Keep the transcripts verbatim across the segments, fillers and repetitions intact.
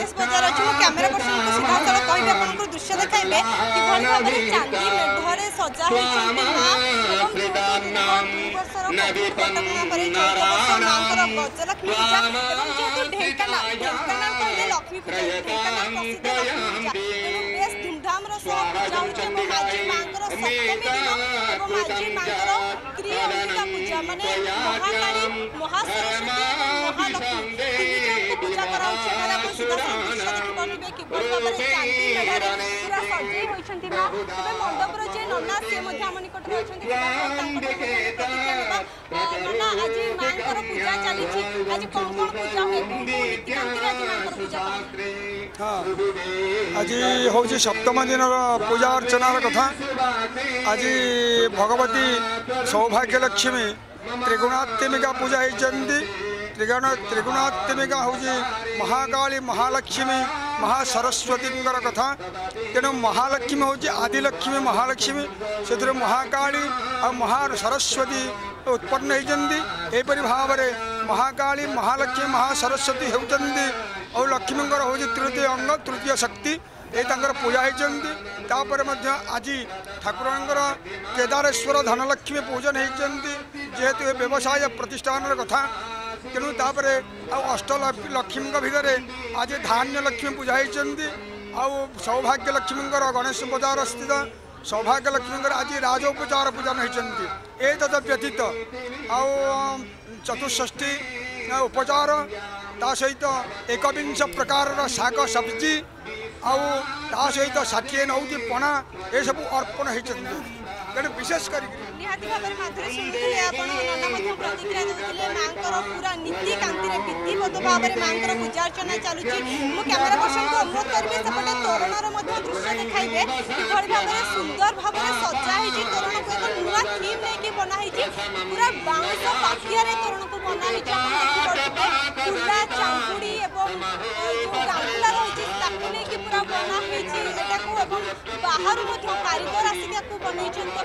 राकेश बजार अच्छी camera person को सीधा सड़क कहि आपन दृश्य देखाइबे कि भली भाबरे चांदी मेढरे सजा होइछन्ती मां एवं वर्षर कटकणा परे चौदह वर्ष मांकर गजलक्ष्मी पूजा एवं जेतु ढेंकानाल ढेंकानाल कहले लक्ष्मी पूजा ढेंकानाल प्रसिद्ध लक्ष्मी पूजा बेस धूमधाम रो सह पूजा होइछे माझी मांकर सप्तमी दिन एवं माझी मांकर त्रिअंबिका पूजा माने महाकाली महासरस्वती महालक्ष्मी तीन पूजा करा होइछे मेरा सीधा दृश्य देखि पारिबे कि भली भाबरे चांदी मेढरे पूरा सजै होइछन्ती मां तबे मंडप रो जे नन्ना से मध्य हम निकट रो छन्ती नन्ना आज मांकर पूजा चली छी आज कोन कोन पूजा होय नीति कांति आज मांकर पूजा हाँ आज हूँ सप्तम दिन पूजा अर्चनार कथा आज भगवती सौभाग्य लक्ष्मी त्रिगुणात्मिका पूजा होती त्रिगुण त्रिगुणात्मिका हूँ महाकाली महालक्ष्मी महासरस्वती कथा तेणु महालक्ष्मी हूँ आदिलक्ष्मी महालक्ष्मी से महाकाली और महासरस्वती उत्पन्न होती एपरी भाव में महाकाली महालक्ष्मी महासरस्वती होती और लक्ष्मी हूँ तृतीय अंग तृतीय शक्ति ये पूजा होती आज ठाकुर केदारेश्वर धनलक्ष्मी पूजन होती जेहेतु व्यवसाय प्रतिष्ठान कथा तेणु तापर अष्टलक्ष्मी भितर आज धान्य लक्ष्मी पूजा होती सौभाग्य लक्ष्मी गणेश बजार स्थित सौभाग्य लक्ष्मी आज राजोपचार पूजन होती एक व्यतीत आउ चतुष्षष्ठी उपचार ता सहित एकविंश प्रकार शाक सब्जी आउ ता सहित षाठिए नौटी पणा ये सब अर्पण होती तेणु विशेष कर निहाती भाबरे माधुरी सुनिथिले आपण नन्ना मध्य प्रतिक्रिया देउथिले मांकर पूरा नीति कांति रे विधिवत भाबरे मांकर पूजा अर्चना चालुची मु कैमरा पर्सन को अनुरोध करबे सेपटे तोरणर मध्य दृश्य देखाइबे कि भली भाबरे सुंदर भाबरे सजा हिची तोरण को एक नुवा थीम नै कि बना हिची पूरा बांस पाखिया रे तोरण को बना हिची आपण देखि पड़बे पूरा चांकुड़ी एवं जो गांगुला रहिची ताकु नै कि पूरा बना हिची एटा को एवं बाहर मध्य कारीगर आसी ताकु बनै छन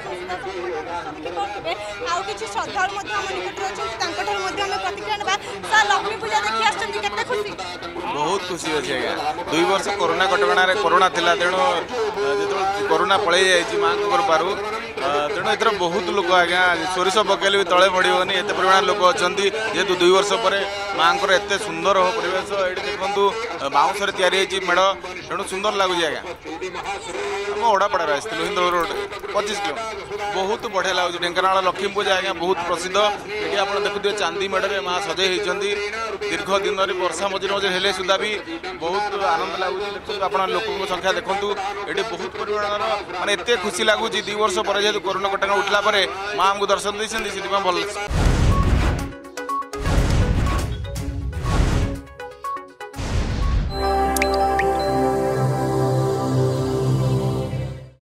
आउ किसी श्रद्धालु निकट अच्छे प्रतिक्रिया ना सर लक्ष्मी पूजा देखी आते खुशी बहुत खुशी अच्छे आज्ञा दुई वर्ष कोरोना कटकणार कोरोना थिला तेणु जो कोरोना पलि जाइए माँ को पारू तेणु एथर बहुत लोक आज्ञा सोरिष पकड़े भी तले पड़ोनी एत परिमाण लोक अच्छा जेहेतु दुई वर्ष पर माँ को एत सुंदर परिवेश ये देखु बाउंस या मेढ़ तेणु सुंदर लगुच आज्ञा आम ओडापड़ा आसलु हिंदोल रोड पच्चीस किलोमीटर बहुत बढ़िया लगुच ढेंकानाल लक्ष्मी पूजा आज्ञा बहुत प्रसिद्ध ये आप देखुए चांदी मेढ़े माँ सजे होती दीर्घ दिन वर्षा मझे मझे हेले सुधा भी बहुत आनंद लगुच देखो आप लोक संख्या देखूँ ये बहुत परिमाण माने एत खुशी लगुच दुई वर्ष पर जेहतु कोरोना कटकणा उठला माँ को दर्शन देती भल